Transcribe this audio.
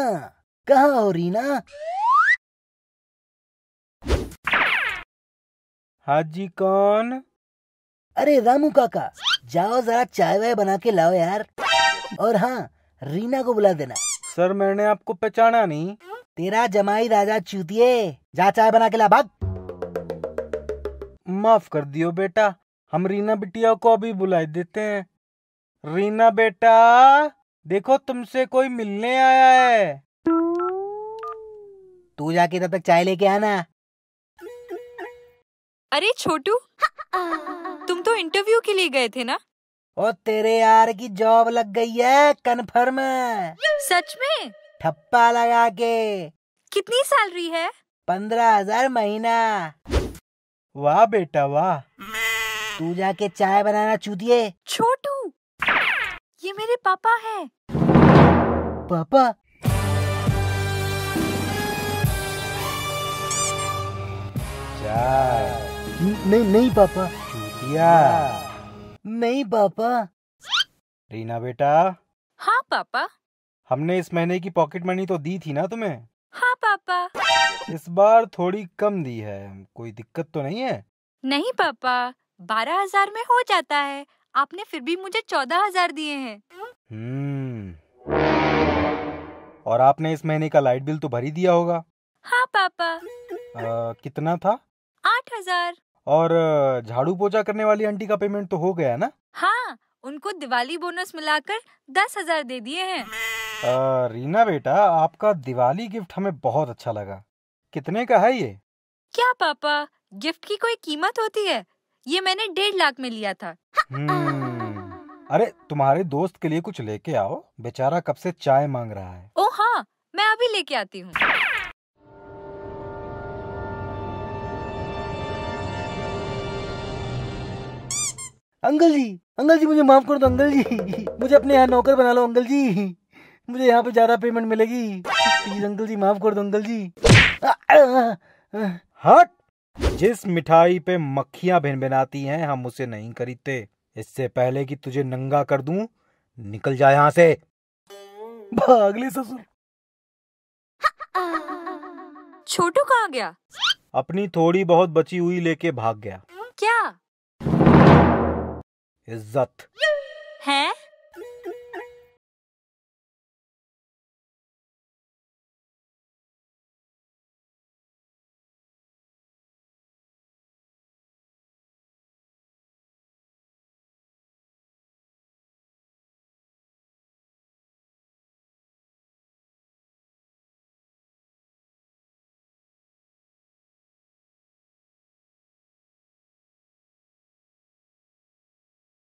कहाँ हो रीना? हाँ जी, कौन? अरे रामू काका, जाओ जरा चाय वाय बना के लाओ यार। और हाँ, रीना को बुला देना। सर मैंने आपको पहचाना नहीं। तेरा जमाई राजा चूतिए, जा चाय बना के ला भाग। माफ कर दियो बेटा, हम रीना बिटिया को अभी बुला देते हैं। रीना बेटा, देखो तुमसे कोई मिलने आया है। तू जाके तब तक चाय लेके आना। अरे छोटू, तुम तो इंटरव्यू के लिए गए थे ना? और तेरे यार की जॉब लग गई है कन्फर्म। सच में? ठप्पा लगा के। कितनी सैलरी है? 15,000 महीना। वाह बेटा वाह। तू जाके चाय बनाना चूतिए। छोटू, ये मेरे पापा हैं। पापा? चाय। नहीं नहीं पापा। चूतिया। नहीं पापा। रीना बेटा, हाँ पापा। हमने इस महीने की पॉकेट मनी तो दी थी ना तुम्हें? हाँ पापा। इस बार थोड़ी कम दी है, कोई दिक्कत तो नहीं है? नहीं पापा, 12,000 में हो जाता है। आपने फिर भी मुझे 14,000 दिए हैं। और आपने इस महीने का लाइट बिल तो भर ही दिया होगा? हाँ पापा। कितना था? 8,000। और झाड़ू पोछा करने वाली आंटी का पेमेंट तो हो गया ना? हाँ, उनको दिवाली बोनस मिलाकर 10,000 दे दिए हैं। रीना बेटा, आपका दिवाली गिफ्ट हमें बहुत अच्छा लगा। कितने का है ये? क्या पापा, गिफ्ट की कोई कीमत होती है? ये मैंने 1.5 लाख में लिया था। अरे तुम्हारे दोस्त के लिए कुछ लेके आओ, बेचारा कब से चाय मांग रहा है। ओ हाँ, मैं अभी लेके आती हूँ। अंकल जी मुझे माफ कर दो अंकल जी। मुझे अपने यहाँ नौकर बना लो अंकल जी। मुझे यहाँ पे ज्यादा पेमेंट मिलेगी। प्लीज अंकल जी माफ कर दो अंकल जी। हट! जिस मिठाई पे मक्खियां भिनभिनाती हैं हम उसे नहीं खरीदते। इससे पहले कि तुझे नंगा कर दूं, निकल जा यहाँ से। भाग ले ससुर। छोटू कहाँ गया? अपनी थोड़ी बहुत बची हुई लेके भाग गया। क्या? इज्जत।